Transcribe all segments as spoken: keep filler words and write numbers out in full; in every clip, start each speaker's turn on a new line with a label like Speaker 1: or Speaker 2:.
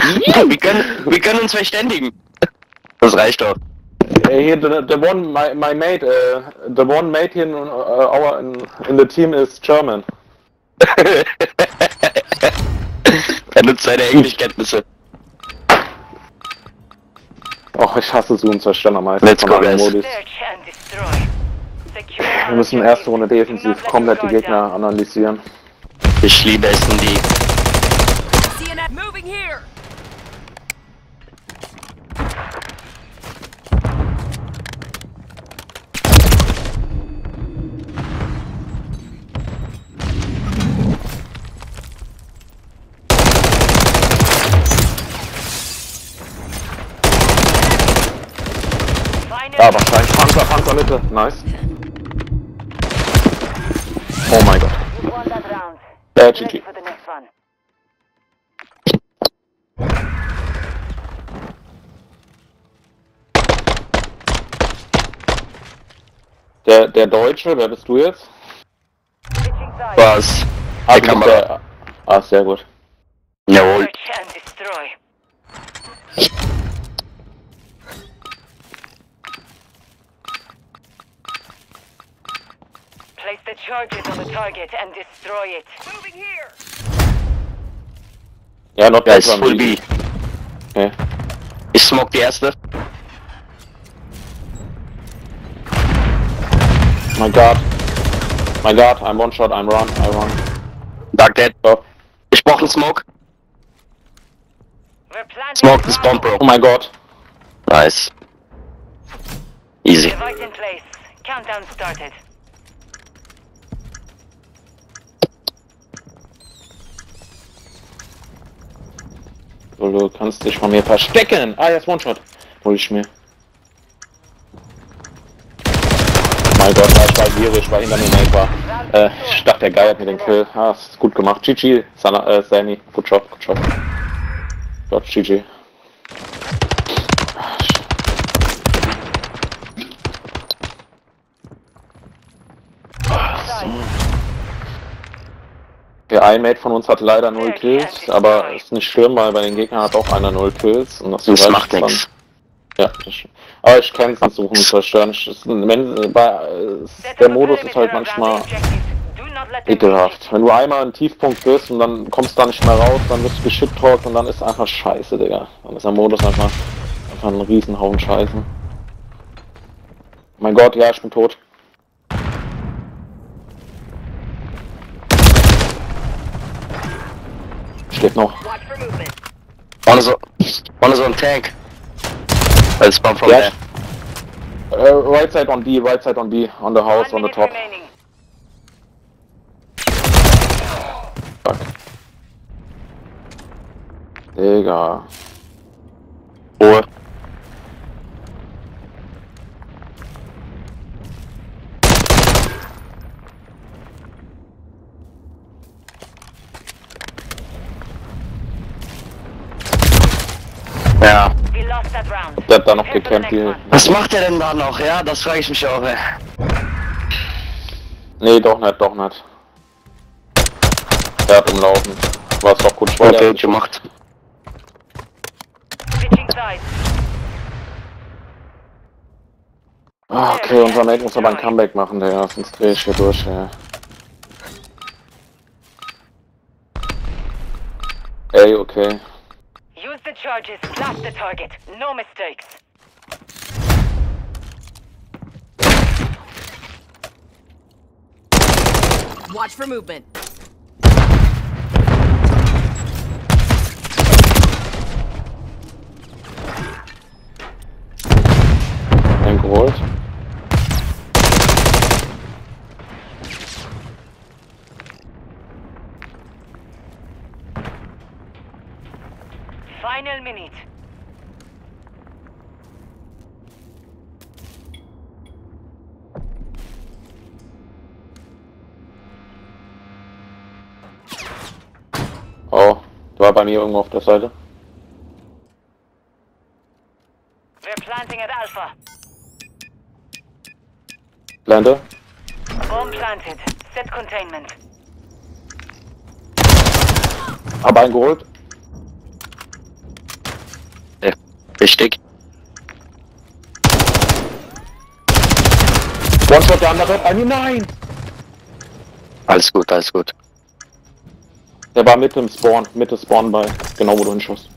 Speaker 1: wir, können, wir können uns verständigen. Das reicht doch.
Speaker 2: Hey, here, the, the one, my, my mate, uh, the one mate here in, uh, our, in, in the team is German.
Speaker 1: Er nutzt seine Englischkenntnisse.
Speaker 2: Och, ich hasse Zoom und zerstören am meisten.
Speaker 1: Let's go, guys.
Speaker 2: Wir müssen erste Runde defensiv komplett die Gegner analysieren.
Speaker 1: Ich liebe es in die.
Speaker 2: Ja, wahrscheinlich. Panzer, Panzer, Mitte. Nice. Oh mein Gott. Äh, G G. Der, der Deutsche, wer bist du jetzt?
Speaker 1: Was?
Speaker 2: Ah,
Speaker 1: Der
Speaker 2: du bist
Speaker 1: Kamera.
Speaker 2: der, ah, sehr gut.
Speaker 1: Jawohl.
Speaker 3: Place the charges on the target and destroy it. Moving here.
Speaker 2: Ja, not
Speaker 1: Ja,
Speaker 2: bad
Speaker 1: ist
Speaker 2: one.
Speaker 1: Full B.
Speaker 2: Okay.
Speaker 1: Ich smoke die erste.
Speaker 2: My God. My God, I'm one shot, I'm run, I run.
Speaker 1: Dark Dead.
Speaker 2: Stop.
Speaker 1: Ich brauch einen Smoke.
Speaker 3: We're planting
Speaker 1: Smoke this bomb, bro.
Speaker 2: Oh my God.
Speaker 1: Nice. Easy.
Speaker 3: Device in place. Countdown started.
Speaker 2: So, du kannst dich von mir verstecken. Ah, jetzt One Shot. Hol ich mir. Mein Gott, ja, ich war gierig, weil hinter mir Mate war. Äh, ich dachte, der Guy hat mir den Kill. Ah, ist gut gemacht. G G, Sana, äh, Sammy. Good job, good job. Gott, G G. Der ein Mate von uns hat leider null Kills, aber ist nicht schlimm, weil bei den Gegnern hat auch einer null Kills. Und das,
Speaker 1: Das
Speaker 2: ist
Speaker 1: macht
Speaker 2: dann-
Speaker 1: nichts.
Speaker 2: Ja, ich, aber ich kenne es, suchen und zerstören. Ich, ist, wenn, bei, der Modus ist halt manchmal ekelhaft. Wenn du einmal einen Tiefpunkt bist und dann kommst du da nicht mehr raus, dann wirst du geschippt und dann ist einfach scheiße, Digga. Dann ist der Modus einfach, einfach ein Riesenhaufen Scheiße. Mein Gott, ja, ich bin tot. Steht noch.
Speaker 1: Vorne so, vorne so ein Tank. Als Bomb from
Speaker 2: Ja,
Speaker 1: there.
Speaker 2: uh, right side on B, right side on B, on the house, on the top. Fuck. Digga.
Speaker 1: Ruhe. Ja.
Speaker 2: Der hat da noch gecampt, die...
Speaker 1: Was macht er denn da noch? Ja, das frage ich mich auch, ey.
Speaker 2: Nee, doch nicht, doch nicht. Er hat umlaufen. War es doch gut. Ich
Speaker 1: Okay, gemacht.
Speaker 2: Ah, okay, unser Mate muss aber ein Comeback machen, der sonst dreh ich hier durch, ja. Ey, okay.
Speaker 3: Use the charges, blast the target. No mistakes.
Speaker 4: Watch for movement.
Speaker 2: Eingeholt.
Speaker 3: Final minute.
Speaker 2: Oh, war bei mir irgendwo auf der Seite.
Speaker 3: We're planting at Alpha.
Speaker 2: Blende.
Speaker 3: Bomb planted. Set containment.
Speaker 2: Hab eingeholt.
Speaker 1: Wichtig.
Speaker 2: One-Shot der andere. Ah, nein!
Speaker 1: Alles gut, alles gut.
Speaker 2: Der war mit im Spawn, Mitte Spawn bei, genau wo du hinschoss.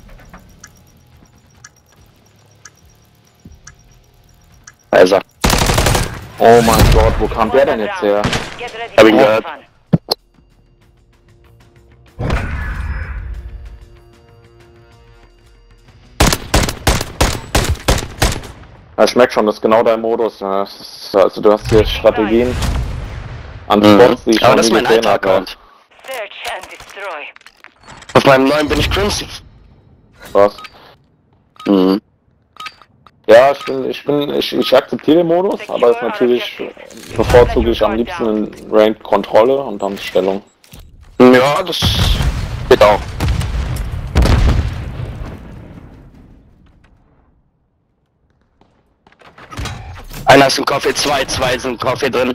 Speaker 1: Also,
Speaker 2: Oh mein Gott, wo kam der denn jetzt her?
Speaker 3: Get ready
Speaker 1: Hab
Speaker 3: for
Speaker 1: ihn
Speaker 3: the
Speaker 1: gehört.
Speaker 3: fun.
Speaker 2: Ja, ich merk schon, das ist genau dein Modus. Ja. Das ist, also du hast hier Strategien an
Speaker 1: Mhm.
Speaker 2: Spots, die ich
Speaker 1: Aber
Speaker 2: schon
Speaker 1: das ist
Speaker 2: nie
Speaker 1: mein
Speaker 2: gesehen
Speaker 1: alter
Speaker 2: habe.
Speaker 1: Account.
Speaker 3: Search and destroy.
Speaker 1: Auf meinem neuen bin ich Crimson.
Speaker 2: Was?
Speaker 1: Mhm.
Speaker 2: Ja, ich bin, ich bin, ich, ich akzeptiere den Modus, aber es ist natürlich bevorzuge ich am liebsten in Ranked Kontrolle und dann Stellung.
Speaker 1: Ja, das geht auch. Einer ist im Coffee, zwei, zwei sind im Coffee drin.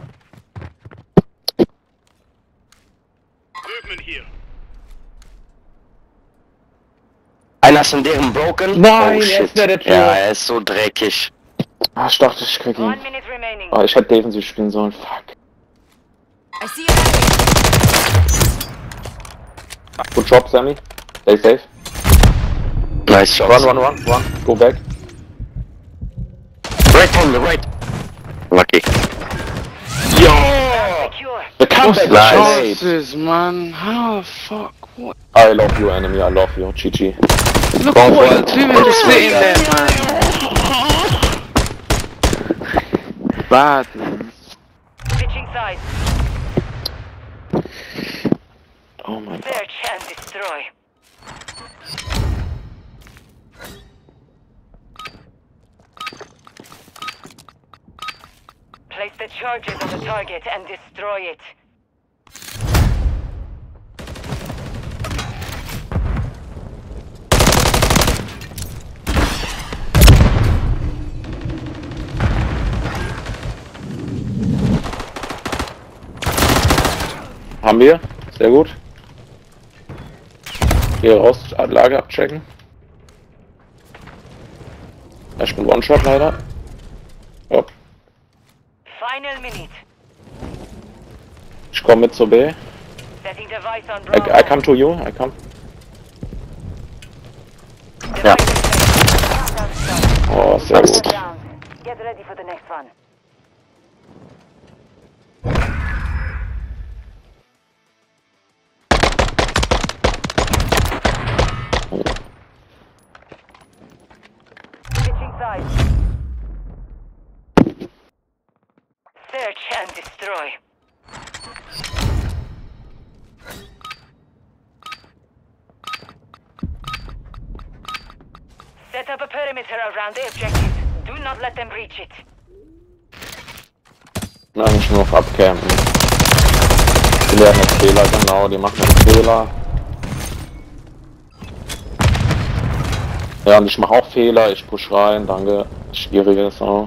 Speaker 1: Einer ist in deren Broken.
Speaker 2: Nein,
Speaker 1: oh,
Speaker 2: er
Speaker 1: shit.
Speaker 2: ist bei der Tür.
Speaker 1: Ja, er ist so dreckig.
Speaker 2: Ah, ich dachte, ich krieg ihn.
Speaker 3: One minute remaining.
Speaker 2: Ah, ich hätte defensiv spielen sollen. Fuck.
Speaker 4: I see an enemy.
Speaker 2: Good job, Sammy. Stay safe.
Speaker 1: Nice shot.
Speaker 2: Run, run, run, run. Go back.
Speaker 1: Right from the right. Lucky.
Speaker 2: Yo!
Speaker 3: Secure.
Speaker 2: The comeback
Speaker 1: Nice.
Speaker 2: was
Speaker 5: Chances, man. How the fuck? What?
Speaker 2: I love you, enemy. I love you. G G.
Speaker 5: Look
Speaker 1: Go
Speaker 5: what
Speaker 1: for
Speaker 5: the
Speaker 1: it.
Speaker 5: two
Speaker 1: Go
Speaker 5: just
Speaker 1: for it,
Speaker 5: sitting
Speaker 1: guys.
Speaker 5: there, man. Bad, man.
Speaker 3: Switching sides.
Speaker 2: Oh my god.
Speaker 3: Search and destroy. Place the charges on the target and destroy it.
Speaker 2: Haben wir? Sehr gut. Hier raus, Lage abchecken. Ich bin One-Shot leider. Oh.
Speaker 3: Final minute.
Speaker 2: Ich komme mit zur B.
Speaker 3: Setting device on
Speaker 2: I,
Speaker 3: Bravo.
Speaker 2: I come to you, I come.
Speaker 1: Ja.
Speaker 2: Oh, sehr
Speaker 1: Nice.
Speaker 2: gut.
Speaker 3: Down. Get ready for the next one. Switching sides. Search and destroy. Set up a perimeter around the objective. Do not let them reach it.
Speaker 2: Nein, nicht nur auf abcampen. Die lernen jetzt Fehler, genau, die machen jetzt Fehler. Ja, und ich mache auch Fehler, ich push rein, danke. Schwieriges auch.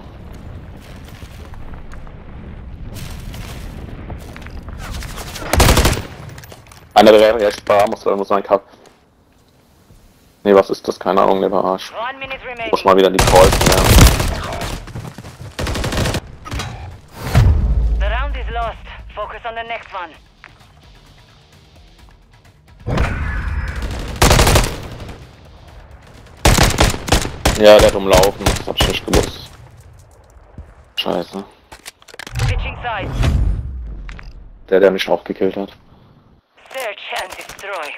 Speaker 2: Einer der rechts war, muss, muss sein Cup. Ne, was ist das? Keine Ahnung, der war Arsch.
Speaker 3: One minute remaining.
Speaker 2: Muss mal wieder die Kreuz lernen.
Speaker 3: The round is lost. Focus on the next one.
Speaker 2: Ja, der hat umlaufen, das hab ich nicht gewusst. Scheiße.
Speaker 3: Switching sides.
Speaker 2: Der, der mich auch gekillt hat.
Speaker 3: Search and destroy.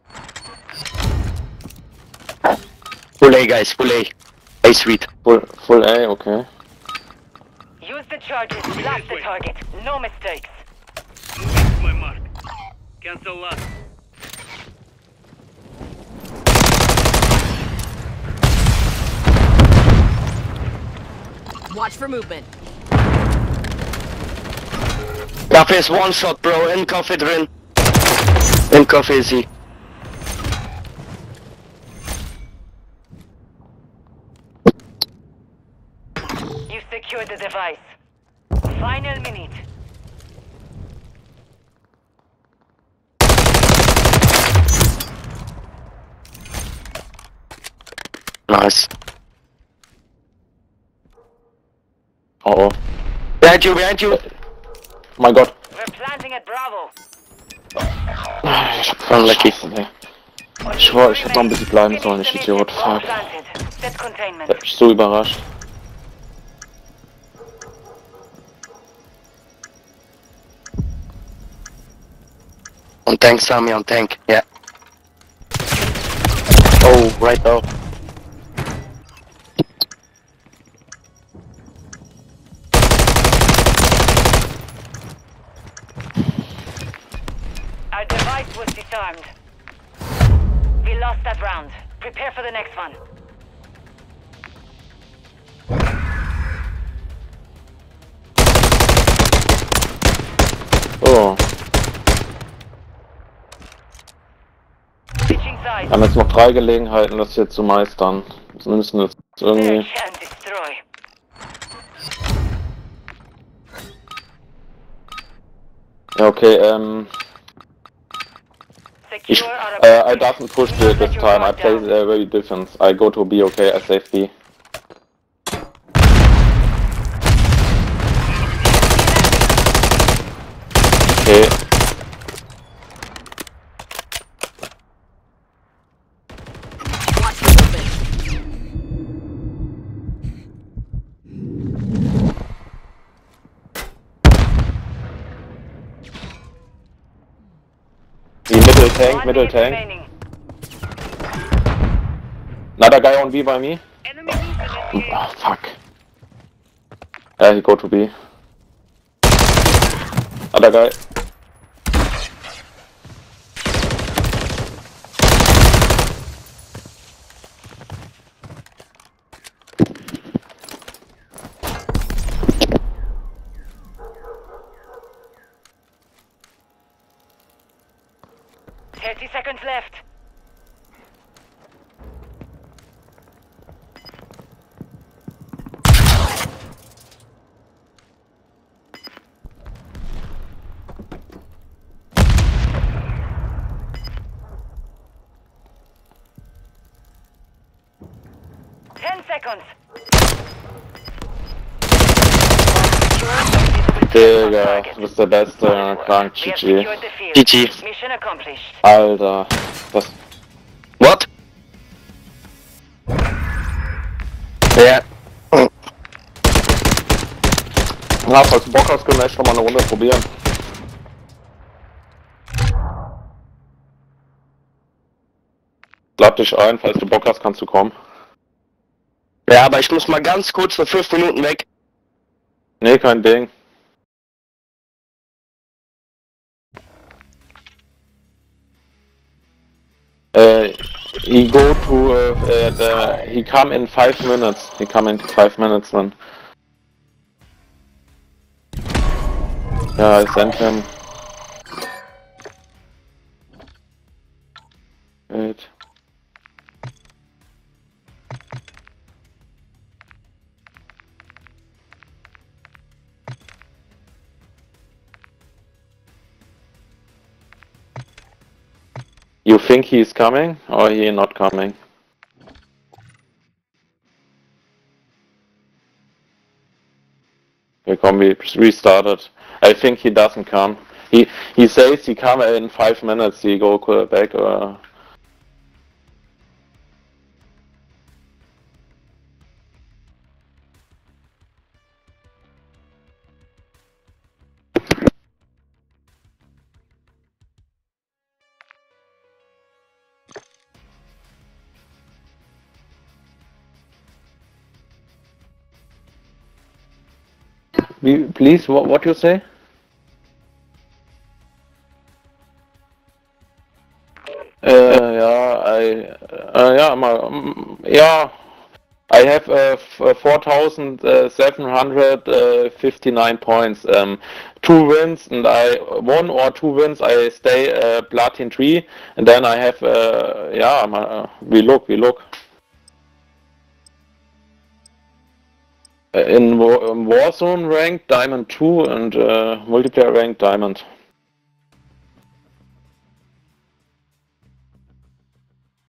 Speaker 1: Full A, guys, full A. A sweet.
Speaker 2: Full, full A, okay.
Speaker 3: Use the charges. Blast the target. No mistakes.
Speaker 6: My mark. Cancel last.
Speaker 4: Watch for movement.
Speaker 1: Coffee is one shot, bro. In coffee drin. In coffee is he.
Speaker 3: You secured the device. Final minute.
Speaker 1: Nice.
Speaker 2: Oh, oh.
Speaker 1: Behind you, behind you!
Speaker 2: Mein Gott.
Speaker 3: We're planting at Bravo.
Speaker 2: Ich hab voll
Speaker 1: Unlucky.
Speaker 2: Scheiße, ey. Ich war, ich hätte noch ein bisschen bleiben sollen, ich Idiot. Fuck.
Speaker 3: Set
Speaker 2: Ich
Speaker 3: containment.
Speaker 2: hab mich so überrascht.
Speaker 1: On tank, Sammy, on tank. Yeah. Oh, right now.
Speaker 3: Our device was disarmed. We lost that round. Prepare for the next one.
Speaker 2: Oh.
Speaker 3: Switching sides.
Speaker 2: Wir haben jetzt noch drei Gelegenheiten, das hier zu meistern. Wir müssen jetzt irgendwie...
Speaker 3: Search and destroy.
Speaker 2: Ja, okay, ähm... Ich,
Speaker 3: Secure our
Speaker 2: uh, I
Speaker 3: objectives.
Speaker 2: doesn't push
Speaker 3: Do
Speaker 2: the,
Speaker 3: not let
Speaker 2: this
Speaker 3: your
Speaker 2: time, I
Speaker 3: guard
Speaker 2: play
Speaker 3: down.
Speaker 2: uh, very defense. I go to B, okay, I save B. Okay.
Speaker 4: Watch the movement.
Speaker 2: The middle tank,
Speaker 3: One
Speaker 2: middle
Speaker 3: minute
Speaker 2: tank.
Speaker 3: remaining.
Speaker 2: Another guy on B by me.
Speaker 6: Enemy movement.
Speaker 2: Oh, fuck. Yeah, he go to B. Other guy.
Speaker 3: Thirty seconds left. Ten seconds.
Speaker 2: Digga, du bist der Beste, krank,
Speaker 3: We have
Speaker 2: G G.
Speaker 3: secured the field.
Speaker 1: G G.
Speaker 3: Mission accomplished.
Speaker 2: Alter, das...
Speaker 1: What? Ja.
Speaker 2: Na, falls du Bock hast, können wir echt noch mal eine Runde probieren. Lad dich ein, falls du Bock hast, kannst du kommen.
Speaker 1: Ja, aber ich muss mal ganz kurz für fünf Minuten weg.
Speaker 2: Nee, kein Ding. Uh, he go to, uh, uh, the, he come in five minutes. He come in five minutes then. Yeah, I sent him. Wait. You think he is coming, or he not coming? Okay, come, we restarted. I think he doesn't come. He he says he come in five minutes. He go back. Uh... Please, what what you say? Uh, yeah, I, uh, yeah, my, um, yeah, I have uh, four thousand seven hundred fifty-nine points. Um, two wins, and I one or two wins. I stay uh, platin three, and then I have, uh, yeah, my, uh, we look, we look. In Warzone rank Diamond two and uh, multiplayer rank Diamond.